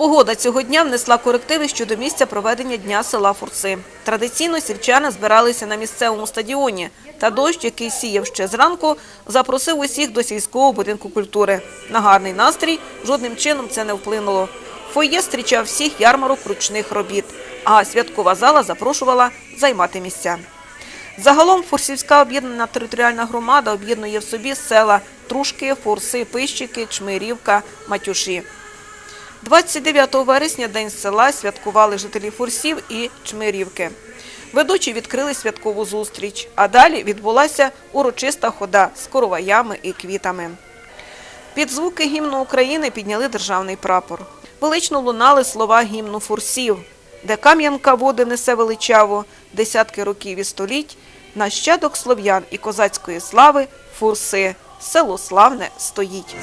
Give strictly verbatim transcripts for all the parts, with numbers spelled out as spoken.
Погода цього дня внесла корективи щодо місця проведення Дня села Фурси. Традиційно сільчани збиралися на місцевому стадіоні, та дощ, який сіяв ще зранку, запросив усіх до сільського будинку культури. На гарний настрій жодним чином це не вплинуло. Фойє зустрічав всіх ярмарок ручних робіт, а святкова зала запрошувала займати місця. Загалом Фурсівська об'єднана територіальна громада об'єднує в собі села Трушки, Фурси, Пищики, Чмирівка, Матюші. двадцять дев'ятого вересня День села святкували жителі Фурсів і Чмирівки. Ведучі відкрили святкову зустріч, а далі відбулася урочиста хода з короваями і квітами. Під звуки гімну України підняли державний прапор. Велично лунали слова гімну Фурсів, де Кам'янка води несе величаво, десятки років і століть, нащадок слов'ян і козацької слави Фурси, село славне стоїть.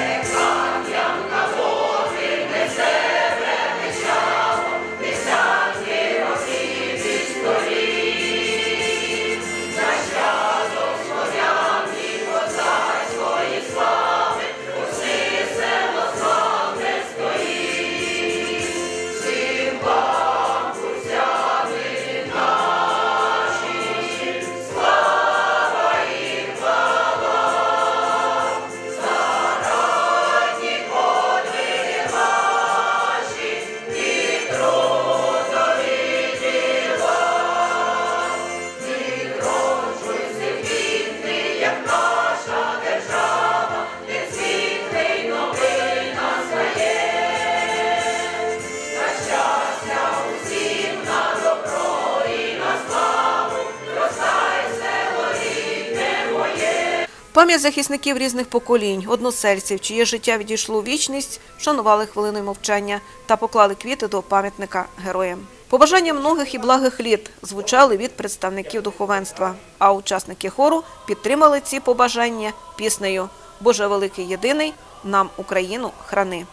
Пам'ять захисників різних поколінь, односельців, чиє життя відійшло у вічність, вшанували хвилиною мовчання та поклали квіти до пам'ятника героям. Побажання многих і благих літ звучали від представників духовенства, а учасники хору підтримали ці побажання піснею «Боже великий єдиний, нам Україну храни».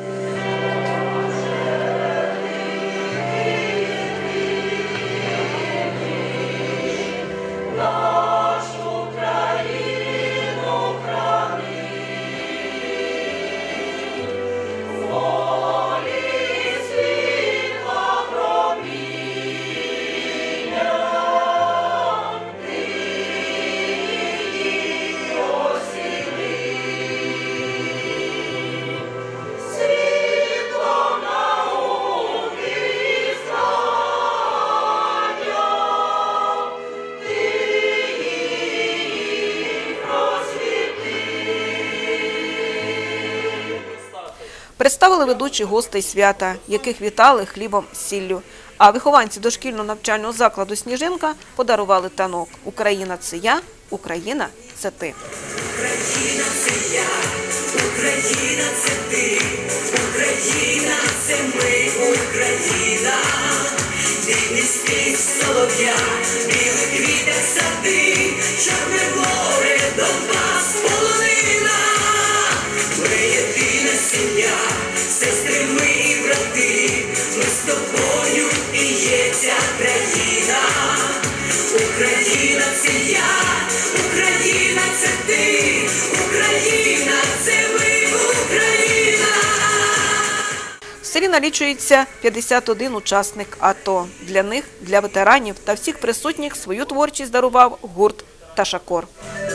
Представили ведучі гостей свята, яких вітали хлібом з сіллю. А вихованці дошкільного навчального закладу «Сніжинка» подарували танок «Україна – це я, Україна – це ти». Україна – це я, Україна – це ти, Україна – це ми, Україна. Дивний спів солов'я, білий квіток сади, Чорне море, Донбас, полонина. Ми єдина сім'я, сестри ми і брати, ми з тобою і є ця країна. Україна – це я, Україна – це ти, Україна – це ми, Україна. В селі налічується п'ятдесят один учасник АТО. Для них, для ветеранів та всіх присутніх свою творчість дарував гурт «Ташакор».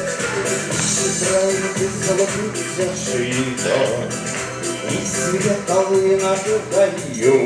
І святали на гаю,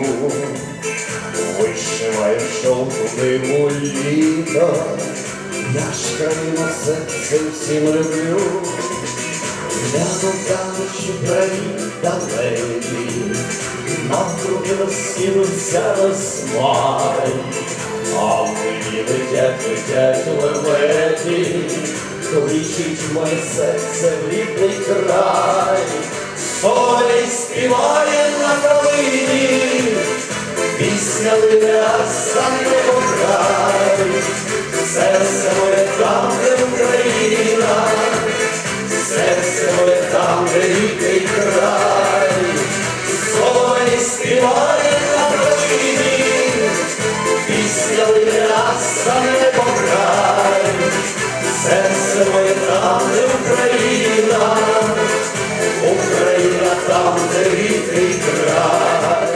вишиває шовковим літо, я ж країну серце всім люблю, гляну танчі праві далекі, навкруги розкинувся розмай, а в мені летять, летять леветі, кличуть моє серце в рідний край. Солі співає на калині, пісня лине, сам не край. Серце моє там, де Україна, серце моє там, де рідний край. Солі співає на калині, пісня лине, сам не край. Серце моє там, де Україна, Україна там, де рідний край.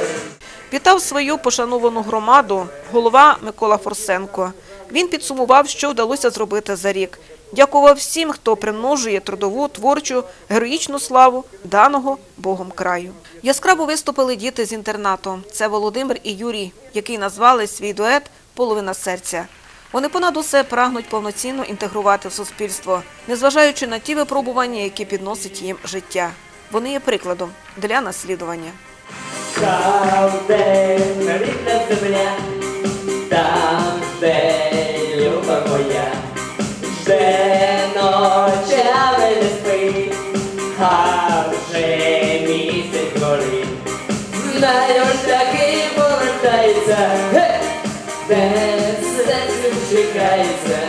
Привітав свою пошановану громаду голова Микола Форсенко. Він підсумував, що вдалося зробити за рік. Дякував всім, хто примножує трудову, творчу, героїчну славу даного Богом краю. Яскраво виступили діти з інтернату. Це Володимир і Юрій, які назвали свій дует «Половина серця». Вони понад усе прагнуть повноцінно інтегрувати в суспільство, незважаючи на ті випробування, які підносить їм життя. Вони є прикладом для наслідування. Там, де рідна земля, там, де люба моя, жде ночами не спить, а вже місяць горить. Знаю ж таки повертається, без серцю чекається,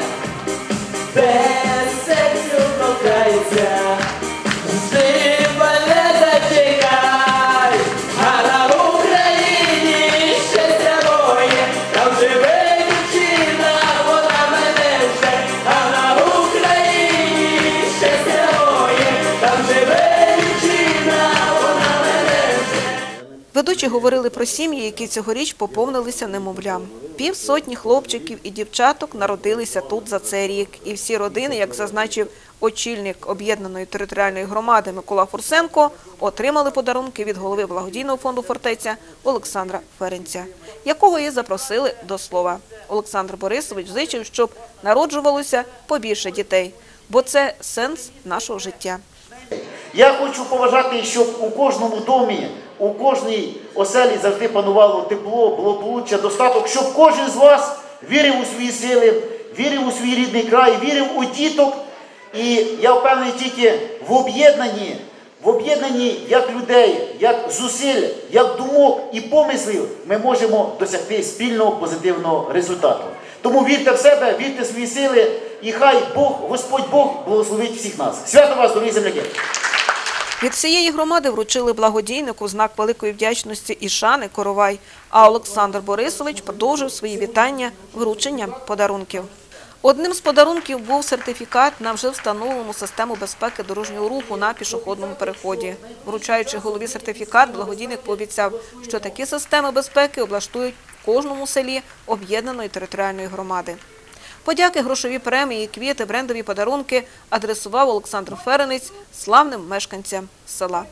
без серцю кохається. Жди мене зачекай, а на Україні щастя моє, там живе дівчина, вона мене вже, а на Україні щастя моє, там живе дівчина, вона мене вже. Ведучі говорили про сім'ї, які цьогоріч поповнилися немовлям. Півсотні хлопчиків і дівчаток народилися тут за цей рік. І всі родини, як зазначив очільник об'єднаної територіальної громади Микола Форсенко, отримали подарунки від голови благодійного фонду «Фортеця» Олександра Ференця, якого і запросили до слова. Олександр Борисович зичив, щоб народжувалося побільше дітей, бо це сенс нашого життя. Я хочу побажати, щоб у кожному домі, у кожній оселі завжди панувало тепло, благополуччя, достаток, щоб кожен з вас вірив у свої сили, вірив у свій рідний край, вірив у діток. І я впевнений тільки в об'єднанні, в об'єднанні як людей, як зусиль, як думок і помислів ми можемо досягти спільного позитивного результату. Тому вірте в себе, вірте в свої сили і хай Бог, Господь Бог благословить всіх нас. Свято вас, дорогі земляки! Від всієї громади вручили благодійнику знак великої вдячності і шани коровай, а Олександр Борисович продовжив свої вітання врученням подарунків. Одним з подарунків був сертифікат на вже встановлену систему безпеки дорожнього руху на пішохідному переході. Вручаючи голові сертифікат, благодійник пообіцяв, що такі системи безпеки облаштують в кожному селі об'єднаної територіальної громади. Подяки, грошові премії, квіти, брендові подарунки адресував Олександр Ференець славним мешканцям села.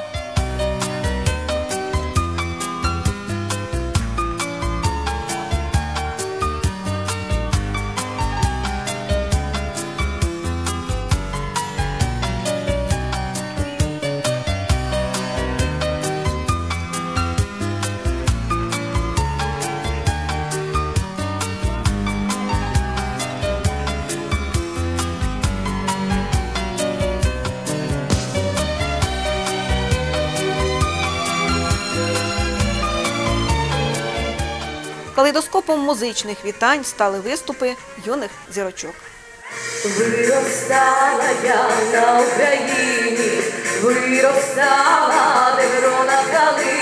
Калейдоскопом музичних вітань стали виступи юних зірочок. Виростала я на Україні, виростала, де грона калина.